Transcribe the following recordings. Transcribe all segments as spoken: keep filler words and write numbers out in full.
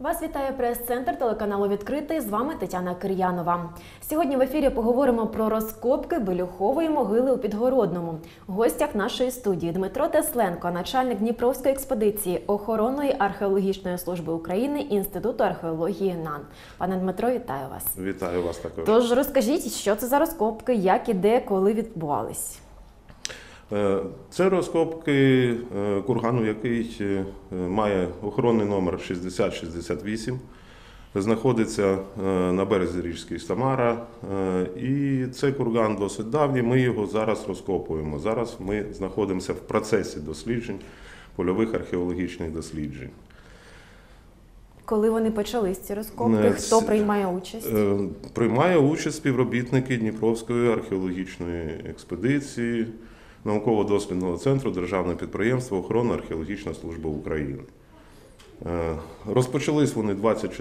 Вас вітає прес-центр телеканалу «Відкритий». З вами Тетяна Кир'янова. Сьогодні в ефірі поговоримо про розкопки Белюхової могили у Підгородному. В гостях нашої студії Дмитро Тесленко, начальник Дніпровської експедиції Охоронної археологічної служби України Інституту археології НАН. Пане Дмитро, вітаю вас. Вітаю вас також. Тож розкажіть, що це за розкопки, як і де, коли відбувались? Це розкопки кургану, який має охоронний номер шістдесят шістдесят вісім, знаходиться на березі річки Самара. І цей курган досить давній, ми його зараз розкопуємо. Зараз ми знаходимося в процесі досліджень, польових археологічних досліджень. Коли вони почались, ці розкопки? Хто приймає участь? Приймає участь співробітники Дніпровської археологічної експедиції, Науково-дослідного центру Державного підприємства Охоронна археологічна служба України. Розпочались вони двадцять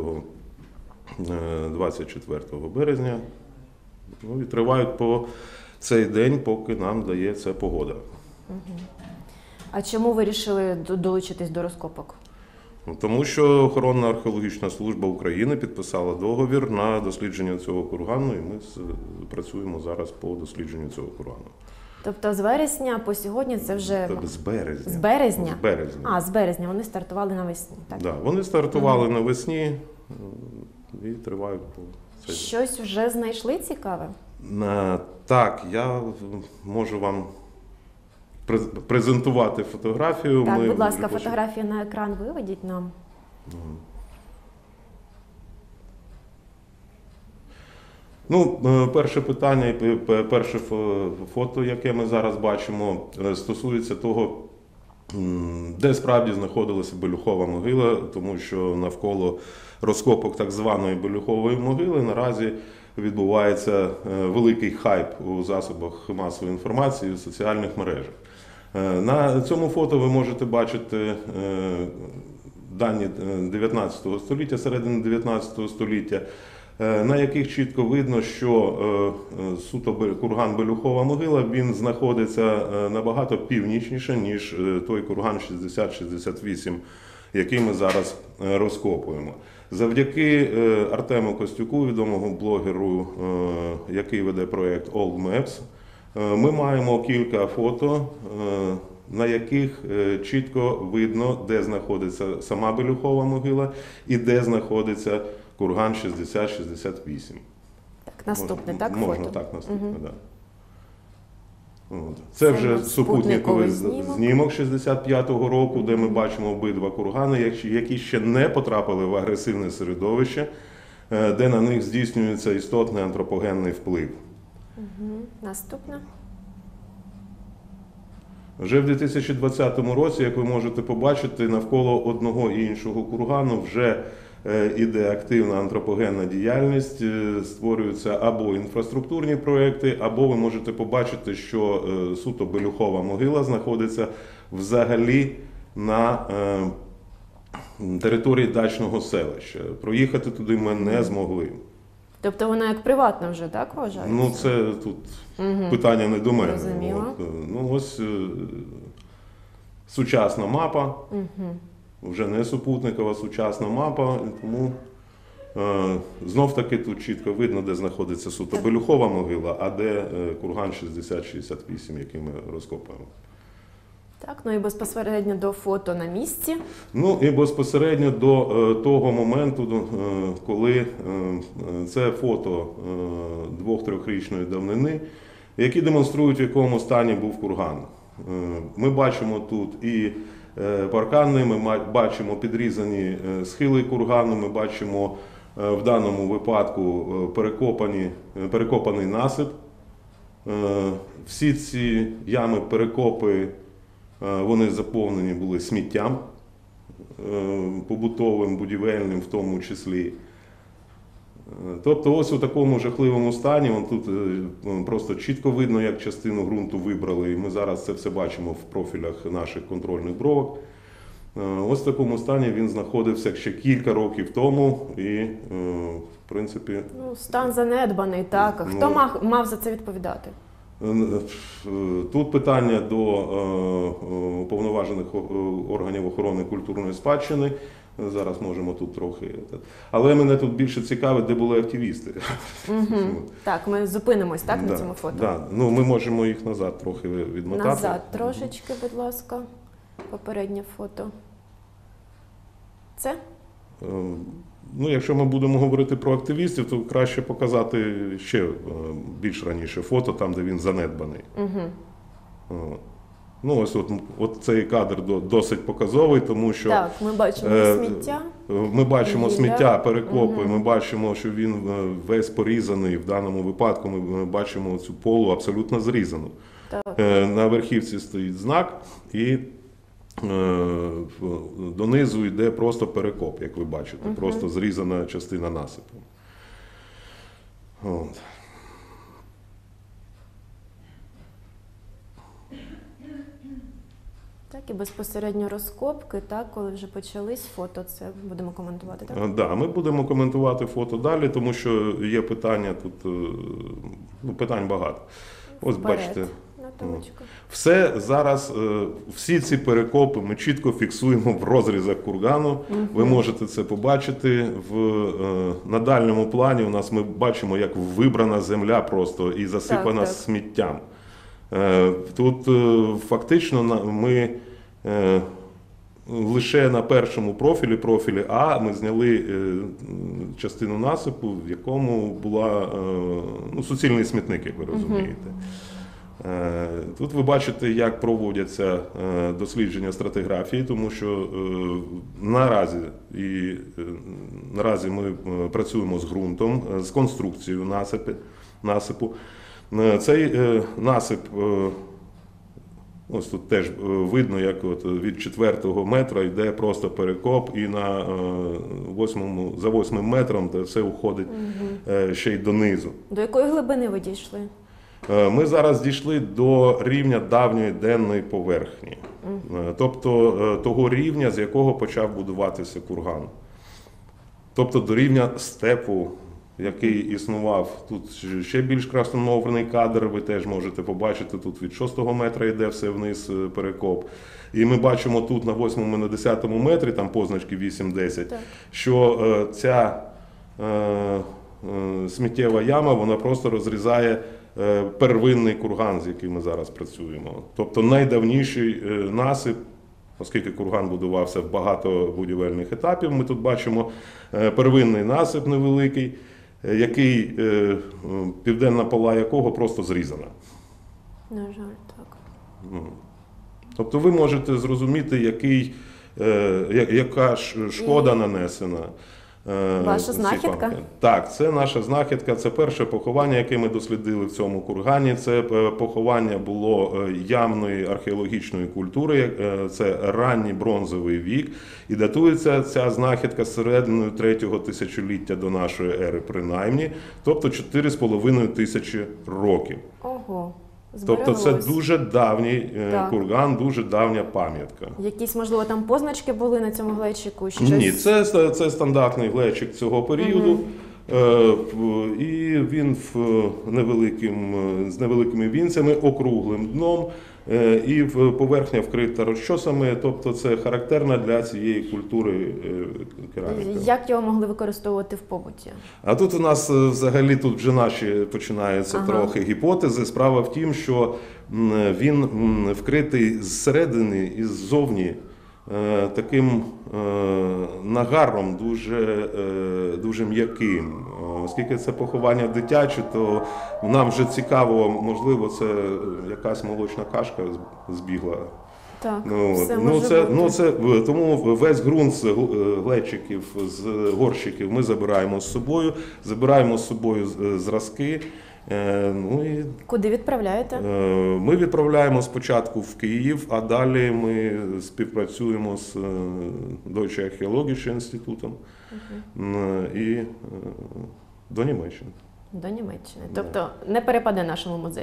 четвертого березня, ну, і тривають по цей день, поки нам дається погода. Угу. А чому ви вирішили долучитись до розкопок? Тому що Охоронна археологічна служба України підписала договір на дослідження цього кургану, і ми працюємо зараз по дослідженню цього кургану. Тобто з вересня по сьогодні це вже… З березня. З березня? З березня. А, з березня. Вони стартували навесні. Так, да, вони стартували угу. навесні і тривають по цей. Щось вже знайшли цікаве? Так, я можу вам презентувати фотографію. Так, Ми будь ласка, фотографію на екран виведіть нам. Угу. Ну, перше питання, перше фото, яке ми зараз бачимо, стосується того, де справді знаходилася Белюхова могила, тому що навколо розкопок так званої Белюхової могили наразі відбувається великий хайп у засобах масової інформації, у соціальних мережах. На цьому фото ви можете бачити дані дев'ятнадцятого століття, середини дев'ятнадцятого століття, на яких чітко видно, що суто курган Белюхова могила, він знаходиться набагато північніше, ніж той курган шістдесят шістдесят вісім, який ми зараз розкопуємо. Завдяки Артему Костюку, відомому блогеру, який веде проєкт Old Maps, ми маємо кілька фото, на яких чітко видно, де знаходиться сама Белюхова могила і де знаходиться курган шістдесят шістдесят вісім. Так, наступне, можна, так, можна, фото? так, наступне, угу. так. Це, Це вже супутниковий знімок. знімок шістдесят п'ятого року, де ми бачимо обидва кургани, які ще не потрапили в агресивне середовище, де на них здійснюється істотний антропогенний вплив. Угу. Наступне. Вже в дві тисячі двадцятому році, як ви можете побачити, навколо одного і іншого кургану вже іде активна антропогенна діяльність, створюються або інфраструктурні проекти, або ви можете побачити, що суто Белюхова могила знаходиться взагалі на території дачного селища. Проїхати туди ми не змогли. Тобто вона як приватна вже, так, вважається? Ну, це тут угу. питання не до мене. Розуміло. От, ну, ось сучасна мапа. Угу. Вже не супутникова, сучасна мапа, тому е, знов-таки тут чітко видно, де знаходиться суто Белюхова могила, а де е, курган шістдесят шістдесят вісім, який ми розкопуємо. Так, ну і безпосередньо до фото на місці. Ну і безпосередньо до е, того моменту, е, коли е, це фото е, двох-трьохрічної давнини, які демонструють, в якому стані був курган. Е, ми бачимо тут і паркани, ми бачимо підрізані схили кургану, ми бачимо в даному випадку перекопані, перекопаний насип. Всі ці ями, перекопи, вони заповнені були сміттям, побутовим, будівельним в тому числі. Тобто ось у такому жахливому стані, вон тут просто чітко видно, як частину ґрунту вибрали, і ми зараз це все бачимо в профілях наших контрольних бровок. Ось в такому стані він знаходився ще кілька років тому і, в принципі… Ну, стан занедбаний, так. А хто ну, мав, мав за це відповідати? Тут питання до уповноважених органів охорони культурної спадщини. Зараз можемо тут трохи. Але мене тут більше цікавить, де були активісти. Угу. Так, ми зупинимось так, Да, на цьому фото. да. Ну, ми можемо їх назад трохи відмотати. Назад трошечки, будь ласка. Попереднє фото. Це? Е, Ну, якщо ми будемо говорити про активістів, то краще показати ще е, більш раніше фото, там, де він занедбаний. Угу. Ну, ось от, от цей кадр до- досить показовий, тому що Так, ми бачимо е, сміття. ми бачимо Гілля. сміття, перекопи, Мгм. ми бачимо, що він е, весь порізаний. В даному випадку ми ми бачимо цю полу абсолютно зрізану. Так. Е, На верхівці стоїть знак, і е, в- донизу йде просто перекоп, як ви бачите, Мгм. просто зрізана частина насипу. От. Так, і безпосередньо розкопки, так, коли вже почались фото, це будемо коментувати, так? Е, Да, ми будемо коментувати фото далі, тому що є питання тут, е, ну, питань багато. Ось Вперед. бачите. Наталочка. Все зараз, е, всі ці перекопи ми чітко фіксуємо в розрізах кургану. Ви можете це побачити. В, е, на дальньому плані у нас ми бачимо, як вибрана земля просто і засипана Так, так. сміттям. Е, Тут е, фактично на- ми е, лише на першому профілі, профілі А, ми зняли е, частину насипу, в якому була е, ну, суцільний смітник, як ви розумієте. Е, Тут ви бачите, як проводяться е, дослідження стратиграфії, тому що е, наразі, і, е, наразі ми е, працюємо з ґрунтом, е, з конструкцією насипи, насипу. Е, Цей е, насип, е, ось тут теж е, видно, як от від четвертого метра йде просто перекоп, і на е, восьмому, за восьмим метром це все уходить е, ще й донизу. До якої глибини ви дійшли? Е, Ми зараз дійшли до рівня давньої денної поверхні, Е, тобто е, того рівня, з якого почав будуватися курган. Тобто до рівня степу, який існував. Тут ще більш красномовний кадр, ви теж можете побачити, тут від шостого метра йде все вниз е, перекоп. І ми бачимо тут на восьмому, на десятому метрі, там позначки вісім-десять, Так. що е, ця е, е, сміттєва яма, вона просто розрізає е, первинний курган, з яким ми зараз працюємо. Тобто найдавніший е, насип, оскільки курган будувався в багато будівельних етапів, ми тут бачимо е, первинний насип невеликий, е, який, е, е, південна пола якого просто зрізана. На жаль, так. Тобто ви можете зрозуміти, який, е, я- яка ж шкода нанесена. е, Ваша цій знахідка? пам'ятці. Так, це наша знахідка, це перше поховання, яке ми дослідили в цьому кургані. Це е, поховання було е, ямної археологічної культури, е, це ранній бронзовий вік. І датується ця знахідка серединою третього тисячоліття до нашої ери принаймні, тобто чотири з половиною тисячі років. Ого. Тобто це збереглось. дуже давній е, Так. курган, дуже давня пам'ятка. Якісь, можливо, там позначки були на цьому глечику? Щось... Ні, це, це стандартний глечик цього періоду. Е, в- І він в невеликим, е, з невеликими вінцями, округлим дном, е, і в- поверхня вкрита розчосами. Тобто це характерна для цієї культури е, кераміка. Як його могли використовувати в побуті? А тут у нас е, взагалі тут вже наші починаються Ага. трохи гіпотези. Справа в тім, що м, він м, вкритий зсередини і ззовні е, таким е, нагаром дуже, е, дуже м'яким. Оскільки це поховання дитяче, то нам вже цікаво, можливо, це якась молочна кашка з- збігла. Так, Ну, от. все ну, може це, бути. ну, це, тому весь ґрунт з гл- глечиків, з горщиків ми забираємо з собою, забираємо з собою з- зразки. Е, Ну, і, Куди відправляєте? е, ми відправляємо спочатку в Київ, а далі ми співпрацюємо з е, Deutsche Archäologische Інститутом М, і е, до Німеччини. До Німеччини. Тобто не перепаде нашому музею.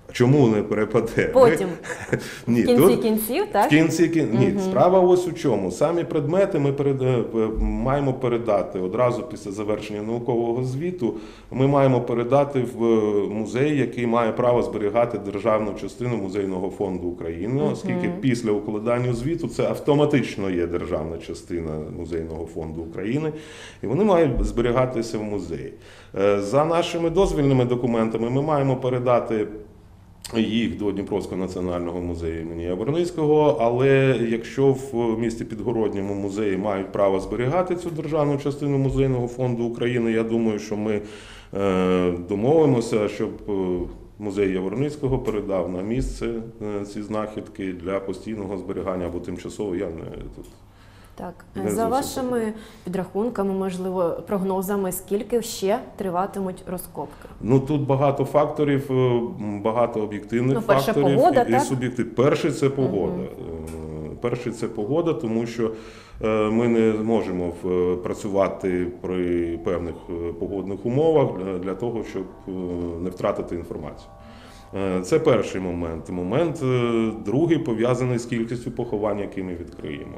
Чому не перепаде? Потім, Ми... Ні, в кінці тут... кінців, так? В кінці кін... Ні, Мгм. справа ось у чому. Самі предмети ми перед... маємо передати одразу після завершення наукового звіту. Ми маємо передати в музей, який має право зберігати державну частину Музейного фонду України, оскільки Мгм. після укладання звіту це автоматично є державна частина Музейного фонду України, і вони мають зберігатися в музеї. Е, За нашими дозвільними документами ми маємо передати їх до Дніпровського національного музею імені Яворницького, але якщо в місті Підгородньому музеї мають право зберігати цю державну частину Музейного фонду України, я думаю, що ми е, домовимося, щоб е, музей Яворницького передав на місце е, ці знахідки для постійного зберігання або тимчасово. Я не тут. Так, Не за зовсім вашими підрахунками, можливо, прогнозами, скільки ще триватимуть розкопки? Ну тут багато факторів, е, багато об'єктивних Ну, перше, факторів погода, і, і так? суб'єктивних. Перший це погода. Е, Перший це погода, тому що е, ми не можемо в- працювати при певних е, погодних умовах для, для того, щоб е, не втратити інформацію. Е, Це перший момент. Момент е, другий пов'язаний з кількістю поховань, які ми відкриємо.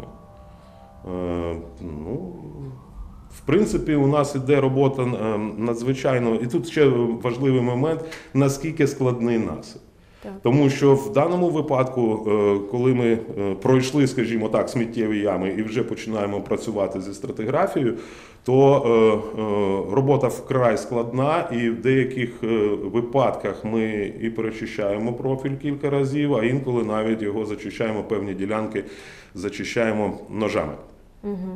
Е, Ну, в принципі, у нас іде робота е, надзвичайно, і тут ще важливий момент, наскільки складний насип. Так. Тому що в даному випадку, е, коли ми е, пройшли, скажімо так, сміттєві ями і вже починаємо працювати зі стратиграфією, то е, е, робота вкрай складна, і в деяких е, випадках ми і перечищаємо профіль кілька разів, а інколи навіть його зачищаємо, певні ділянки зачищаємо ножами. Угу.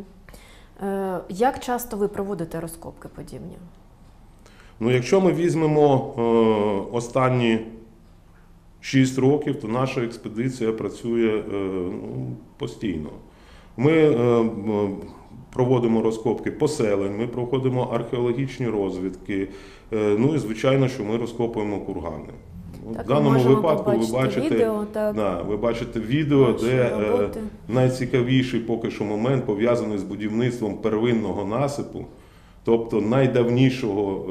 Е, як часто ви проводите розкопки подібні? Ну, якщо ми візьмемо е, останні шість років, то наша експедиція працює е, ну, постійно. Ми е, м, проводимо розкопки поселень, ми проходимо археологічні розвідки, е, ну і звичайно, що ми розкопуємо кургани. От Так, в ми даному можемо випадку ви побачити бачите, відео, так. да, ви бачите відео, Наші де е, роботи. найцікавіший поки що момент пов'язаний з будівництвом первинного насипу, тобто найдавнішого е,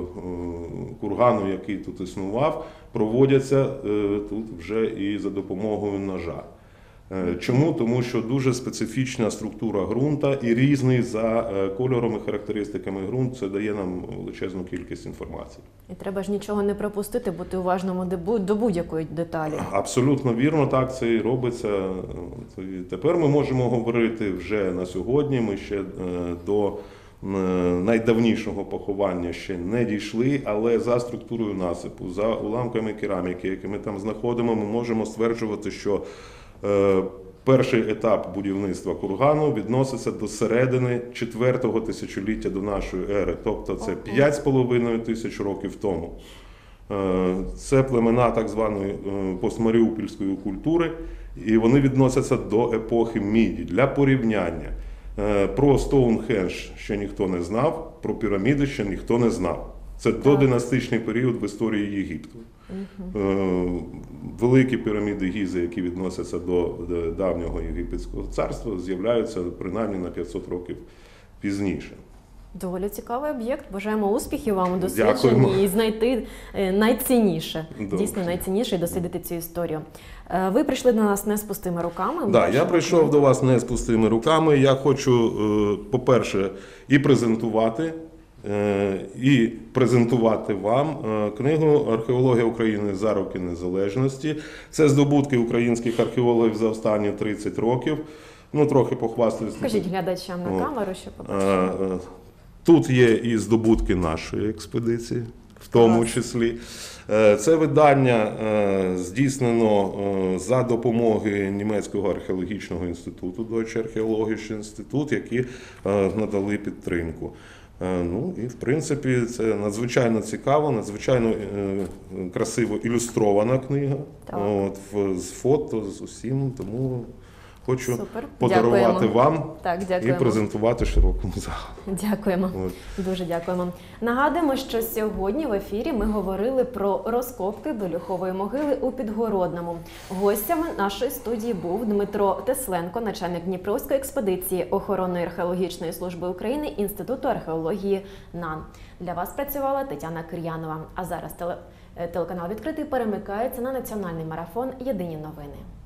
е, кургану, який тут існував, проводяться е, тут вже і за допомогою ножа. Е, Чому? Тому що дуже специфічна структура ґрунта і різний за е, кольором і характеристиками ґрунт, це дає нам величезну кількість інформації. І треба ж нічого не пропустити, бути уважним до бу- до будь-якої деталі. Абсолютно вірно, так це і робиться. От, і тепер ми можемо говорити вже на сьогодні. Ми ще е, до е, найдавнішого поховання ще не дійшли, але за структурою насипу, за уламками кераміки, які ми там знаходимо, ми можемо стверджувати, що е, перший етап будівництва кургану відноситься до середини четвертого тисячоліття до нашої ери, тобто це Ого. п'ять з половиною тисяч років тому. Е, Це племена так званої е, постмаріупольської культури, і вони відносяться до епохи міді. Для порівняння, е, про Стоунхендж ще ніхто не знав, про піраміди ще ніхто не знав. Це додинастичний період в історії Єгипту. Е, Великі піраміди Гізи, які відносяться до до давнього єгипетського царства, з'являються принаймні на п'ятсот років пізніше. Доволі цікавий об'єкт. Бажаємо успіхів вам у Дякуємо. дослідженні і знайти е, найцінніше, Добре. дійсно найцінніше і дослідити цю історію. Е, Ви прийшли до нас не з пустими руками. Да, я прийшов до вас не з пустими руками. Я хочу, е, по-перше, і презентувати, е, і презентувати вам е, книгу «Археологія України за роки незалежності». Це здобутки українських археологів за останні тридцять років. Ну, трохи похвастаюсь. Скажіть глядачам на От. камеру, що Е, побачили. е, Тут є і здобутки нашої експедиції, в тому Клас. числі. Е, Це видання е, здійснено е, за допомоги Німецького археологічного інституту, Deutsche Archäologische Institut, які е, надали підтримку. Е, Ну і в принципі це надзвичайно цікаво, надзвичайно е, красиво ілюстрована книга. Так. От, в- з фото, з усім, тому хочу Супер. подарувати Дякуємо. вам Так, і дякуємо. презентувати широкому загалу. Дякуємо. От. Дуже дякуємо. Нагадуємо, що сьогодні в ефірі ми говорили про розкопки Белюхової могили у Підгородному. Гостями нашої студії був Дмитро Тесленко, начальник Дніпровської експедиції Охоронної археологічної служби України Інституту археології НАН. Для вас працювала Тетяна Кир'янова. А зараз теле... Е, Телеканал «Відкритий» перемикається на національний марафон «Єдині новини».